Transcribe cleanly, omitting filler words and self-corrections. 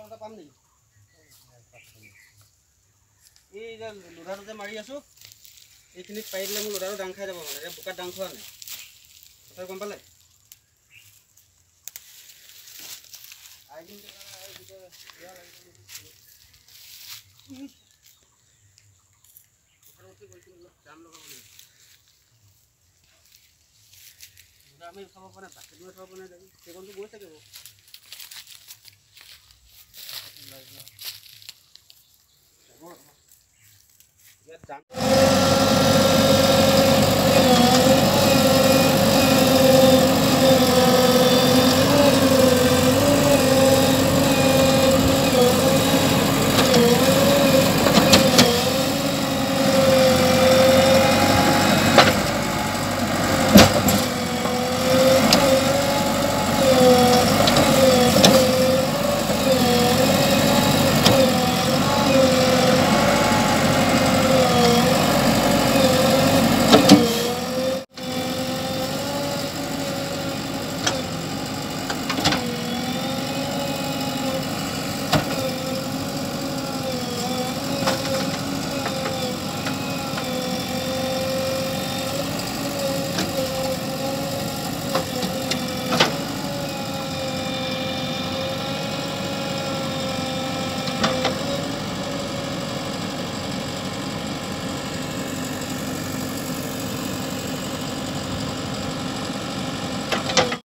এটা পাম নেকি এই যে লোধাটো যে মাৰি আছো এইখিনিত পাৰি দিলে মোৰ লোধাটো ডাং খাই যাব মানে এতিয়া বোকাত ডাং খোৱা নাই কথা গম পালে আমি খাব পৰা নাই বাকী খাব পৰা নাই সেইকণটো গৈ থাকিব ইয়াত যাম